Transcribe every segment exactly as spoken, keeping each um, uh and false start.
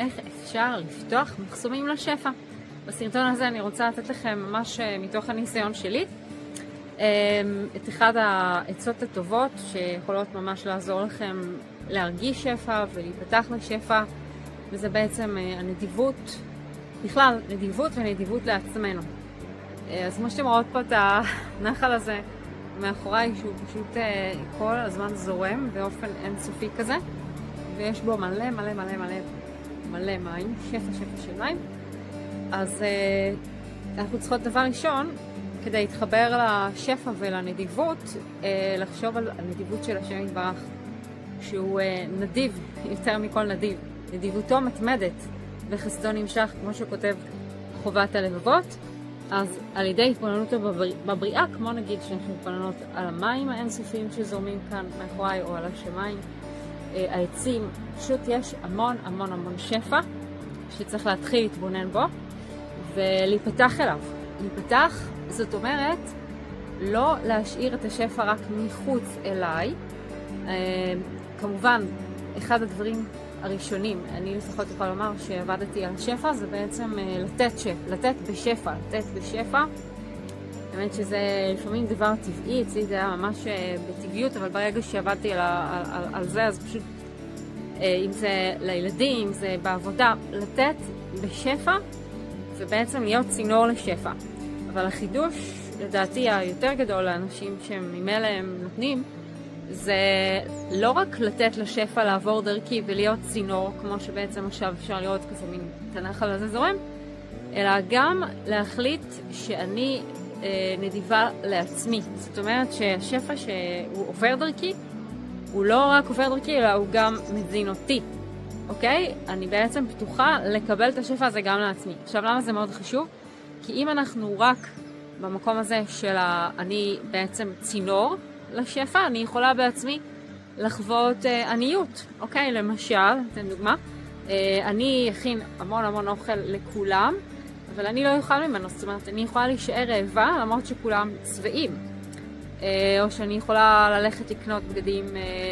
איך אפשר לפתוח מחסומים לשפע. בסרטון הזה אני רוצה לתת לכם ממש מתוך הניסיון שלי את אחד העצות הטובות שיכולות ממש לעזור לכם להרגיש שפע ולהיפתח לשפע, וזה בעצם הנדיבות, בכלל נדיבות ונדיבות לעצמנו. אז כמו שאתם רואות פה את הנחל הזה מאחוריי, שהוא פשוט כל הזמן זורם באופן אינסופי כזה, ויש בו מלא מלא מלא מלא מלא מים, שפע שפע של מים. אז אנחנו צריכות דבר ראשון, כדי להתחבר לשפע ולנדיבות, לחשוב על הנדיבות של השם יתברך, שהוא נדיב יותר מכל נדיב. נדיבותו מתמדת וחסדו נמשך, כמו שכותב חובת הלבבות. אז על ידי התבוננות בבריאה, כמו נגיד שאנחנו מתבוננות על המים האינסופיים שזורמים כאן מאחוריי, או על השמיים, העצים, פשוט יש המון המון המון שפע שצריך להתחיל להתבונן בו ולהיפתח אליו. להיפתח, זאת אומרת, לא להשאיר את השפע רק מחוץ אליי. כמובן, אחד הדברים הראשונים, אני לפחות יכולה לומר שעבדתי על השפע, זה בעצם לתת שפע, לתת בשפע, לתת בשפע. באמת שזה לפעמים דבר טבעי, אצלי זה היה ממש בטבעיות, אבל ברגע שעבדתי על, על, על, על זה, אז פשוט, אם זה לילדים, אם זה בעבודה, לתת בשפע, ובעצם להיות צינור לשפע. אבל החידוש, לדעתי, היותר גדול לאנשים שממילא הם נותנים, זה לא רק לתת לשפע לעבור דרכי ולהיות צינור, כמו שבעצם עכשיו אפשר לראות כזה מין את הנחל הזה זורם, אלא גם להחליט שאני אה, נדיבה לעצמי. זאת אומרת שהשפע שהוא עובר דרכי, הוא לא רק עובר דרכי, אלא הוא גם מזין אותי. אוקיי? אני בעצם פתוחה לקבל את השפע הזה גם לעצמי. עכשיו, למה זה מאוד חשוב? כי אם אנחנו רק במקום הזה של אני בעצם צינור לשפע, אני יכולה בעצמי לחוות אה, עניות. אוקיי? למשל, אתן דוגמה, אה, אני אכין המון המון אוכל לכולם, אבל אני לא אוכל ממנו. זאת אומרת, אני יכולה להישאר רעבה למרות שכולם צבעים. או שאני יכולה ללכת לקנות בגדים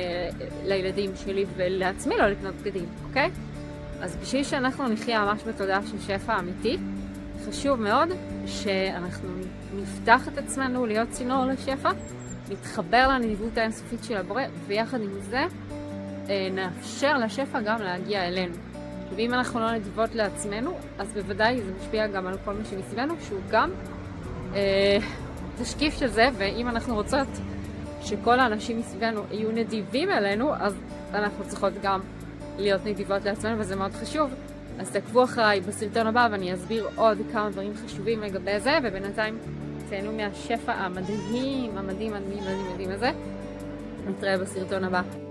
לילדים שלי ולעצמי לא לקנות בגדים, אוקיי? אז בשביל שאנחנו נחיה ממש בתודעה של שפע אמיתי, חשוב מאוד שאנחנו נפתח את עצמנו להיות צינור לשפע, נתחבר לנדיבות האינסופית של הבורא, ויחד עם זה נאפשר לשפע גם להגיע אלינו. ואם אנחנו לא נדיבות לעצמנו, אז בוודאי זה משפיע גם על כל מי שמסביבנו, שהוא גם אה, תשקיף של זה. ואם אנחנו רוצות שכל האנשים מסביבנו יהיו נדיבים אלינו, אז אנחנו צריכות גם להיות נדיבות לעצמנו, וזה מאוד חשוב. אז תעקבו אחריי בסרטון הבא ואני אסביר עוד כמה דברים חשובים לגבי זה, ובינתיים תהנו מהשפע המדהים, המדהים, המדהים, המדהים הזה. נתראה בסרטון הבא.